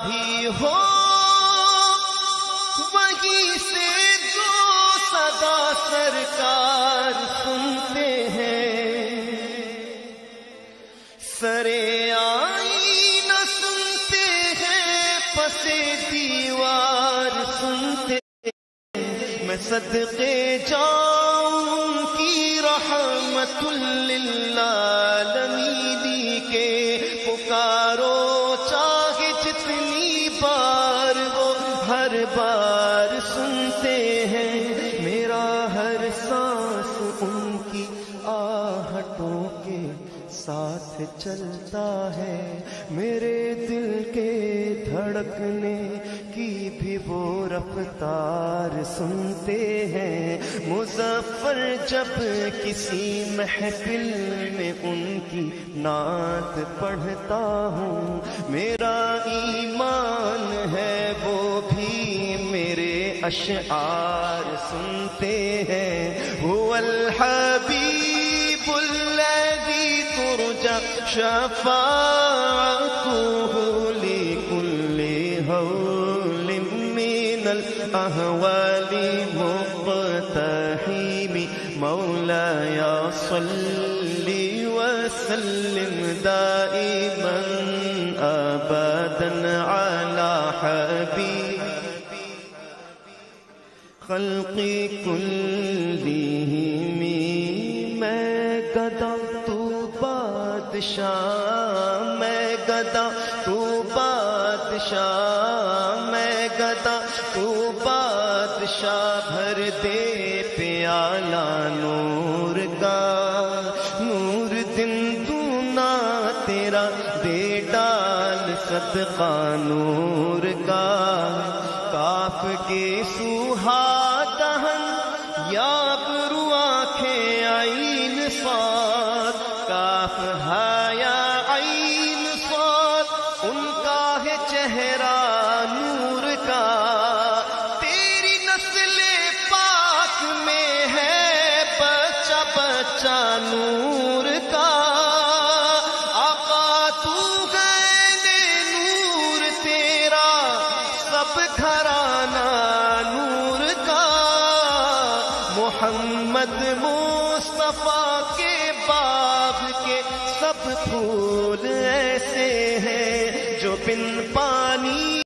بھی ہو وہیں سے جو صدا سرکار سنتے ہیں، سرے آئینہ سنتے ہیں، پسے دیوار سنتے ہیں، میں صدقے جاؤں کی رحمت للعالمین کے پکارو چاہے جتنی بار وہ ہر بار سنتے ہیں، میرا ہر سانس ان کی آہٹوں کے ساتھ چلتا ہے، میرے دل کے دھڑکنے کی بھی وہ رفتار سنتے ہیں، مظفر جب کسی محفل میں ان کی نعت پڑھتا ہوں، میرا ایمان ہے وہ بھی میرے اشعار سنتے ہیں، هو الحبیب الذی ترجى شفاعته لكل هول من الأهوال مقتحم، مولاي صل وسلم دائما أبدا على حبيب خلقی کلہم، میں گدا تو بادشاہ، میں گدا تو بادشاہ، میں گدا تو بادشاہ، بھر دے پیالہ نور کا، نور دن دونا تیرا دے ڈال صدقہ نور کا، کاف کے سوہا دہن یا برو آنکھیں عین صاد، کاف ہایا عین صاد، ان کا ہے چہرہ نور کا، تیری نسل پاک میں ہے بچہ بچہ نور کا، آقا تو ہے نور تیرا سب گھرانہ نور کا، محمد مصطفیٰ کے باغ کے سب پھول ایسے ہیں جو بن پانی